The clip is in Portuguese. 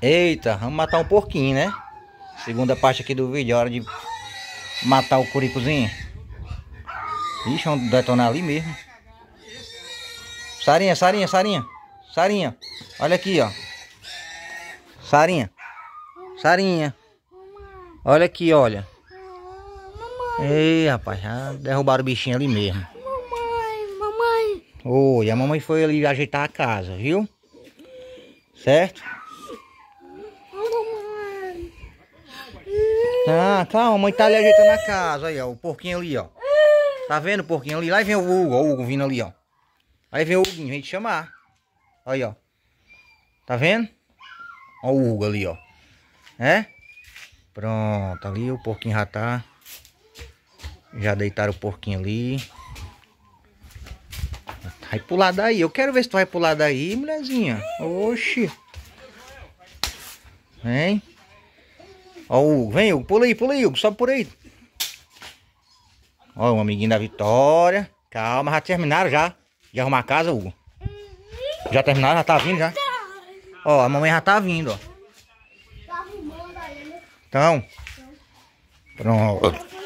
Eita, vamos matar um porquinho, né? Segunda parte aqui do vídeo, é hora de matar o curicozinho. Ixi, vamos detonar ali mesmo. Sarinha, Sarinha, Sarinha. Sarinha, olha aqui, ó. Sarinha. Sarinha. Olha aqui, olha. Ei, rapaz, já derrubaram o bichinho ali mesmo. Mamãe. Oi, a mamãe foi ali ajeitar a casa, viu? Certo? Ah, calma, a mãe tá ali ajeitando a casa. Aí, ó, o porquinho ali, ó. Tá vendo o porquinho ali? Lá vem o Hugo, ó, o Hugo vindo ali, ó. Aí vem o Huguinho, vem te chamar. Aí, ó. Tá vendo? Ó o Hugo ali, ó. É? Pronto, ali o porquinho já tá. Já deitaram o porquinho ali. Vai pular daí. Eu quero ver se tu vai pular daí, mulherzinha. Oxi. Vem. Ó o Hugo. Vem, Hugo. Pula aí, Hugo. Sobe por aí. Ó o amiguinho da Vitória. Calma, já terminaram já. De arrumar a casa, Hugo. Já terminaram? Já tá vindo já? Ó, a mamãe já tá vindo, ó. Tá arrumando ainda. Então. Pronto.